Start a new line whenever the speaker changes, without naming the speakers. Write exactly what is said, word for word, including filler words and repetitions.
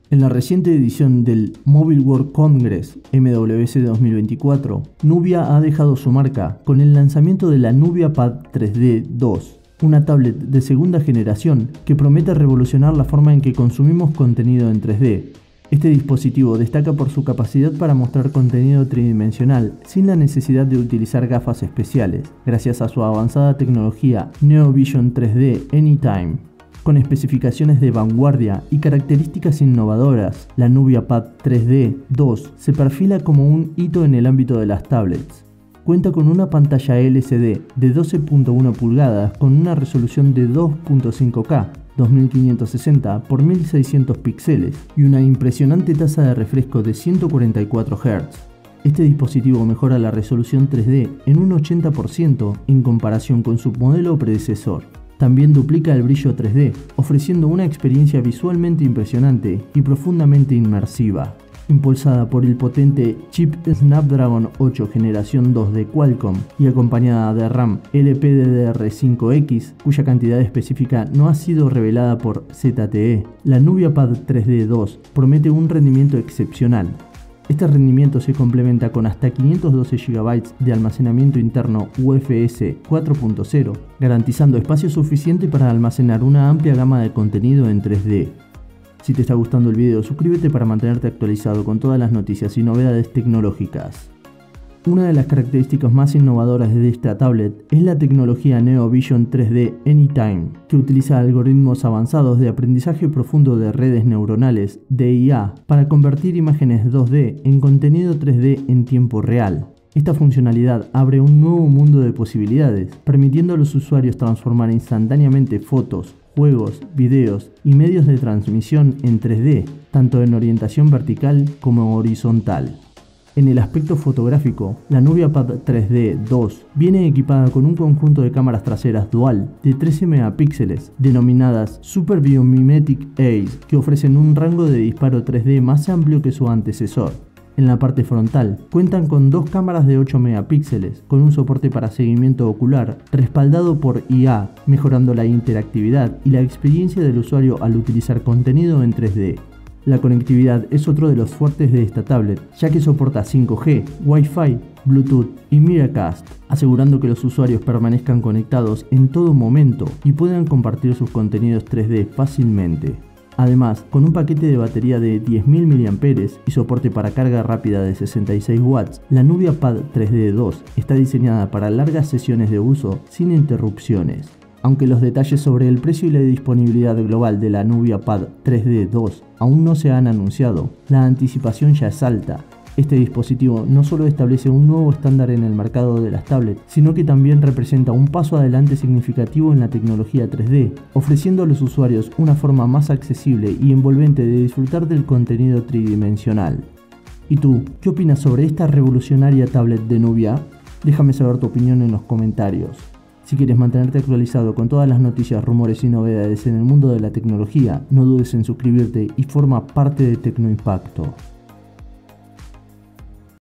En la reciente edición del Mobile World Congress M W C dos mil veinticuatro, Nubia ha dejado su marca con el lanzamiento de la Nubia Pad tres D dos, una tablet de segunda generación que promete revolucionar la forma en que consumimos contenido en tres D. Este dispositivo destaca por su capacidad para mostrar contenido tridimensional sin la necesidad de utilizar gafas especiales, gracias a su avanzada tecnología NeoVision tres D Anytime. Con especificaciones de vanguardia y características innovadoras, la Nubia Pad tres D dos se perfila como un hito en el ámbito de las tablets. Cuenta con una pantalla L C D de doce punto uno pulgadas con una resolución de dos punto cinco K, dos mil quinientos sesenta por mil seiscientos píxeles y una impresionante tasa de refresco de ciento cuarenta y cuatro hertz. Este dispositivo mejora la resolución tres D en un ochenta por ciento en comparación con su modelo predecesor. También duplica el brillo tres D, ofreciendo una experiencia visualmente impresionante y profundamente inmersiva. Impulsada por el potente chip Snapdragon ocho generación dos de Qualcomm y acompañada de RAM L P D D R cinco X, cuya cantidad específica no ha sido revelada por Z T E, la Nubia Pad tres D dos promete un rendimiento excepcional. Este rendimiento se complementa con hasta quinientos doce gigabytes de almacenamiento interno U F S cuatro punto cero, garantizando espacio suficiente para almacenar una amplia gama de contenido en tres D. Si te está gustando el video, suscríbete para mantenerte actualizado con todas las noticias y novedades tecnológicas. Una de las características más innovadoras de esta tablet es la tecnología NeoVision tres D Anytime, que utiliza algoritmos avanzados de aprendizaje profundo de redes neuronales D I A para convertir imágenes dos D en contenido tres D en tiempo real. Esta funcionalidad abre un nuevo mundo de posibilidades, permitiendo a los usuarios transformar instantáneamente fotos, juegos, videos y medios de transmisión en tres D, tanto en orientación vertical como horizontal. En el aspecto fotográfico, la Nubia Pad tres D dos viene equipada con un conjunto de cámaras traseras dual de trece megapíxeles, denominadas Super Biomimetic Ace, que ofrecen un rango de disparo tres D más amplio que su antecesor. En la parte frontal, cuentan con dos cámaras de ocho megapíxeles, con un soporte para seguimiento ocular, respaldado por I A, mejorando la interactividad y la experiencia del usuario al utilizar contenido en tres D. La conectividad es otro de los fuertes de esta tablet, ya que soporta cinco G, Wi-Fi, Bluetooth y Miracast, asegurando que los usuarios permanezcan conectados en todo momento y puedan compartir sus contenidos tres D fácilmente. Además, con un paquete de batería de diez mil miliamperios hora y soporte para carga rápida de sesenta y seis watts, la Nubia Pad tres D dos está diseñada para largas sesiones de uso sin interrupciones. Aunque los detalles sobre el precio y la disponibilidad global de la Nubia Pad tres D dos aún no se han anunciado, la anticipación ya es alta. Este dispositivo no solo establece un nuevo estándar en el mercado de las tablets, sino que también representa un paso adelante significativo en la tecnología tres D, ofreciendo a los usuarios una forma más accesible y envolvente de disfrutar del contenido tridimensional. ¿Y tú, qué opinas sobre esta revolucionaria tablet de Nubia? Déjame saber tu opinión en los comentarios. Si quieres mantenerte actualizado con todas las noticias, rumores y novedades en el mundo de la tecnología, no dudes en suscribirte y forma parte de Tecnoimpacto.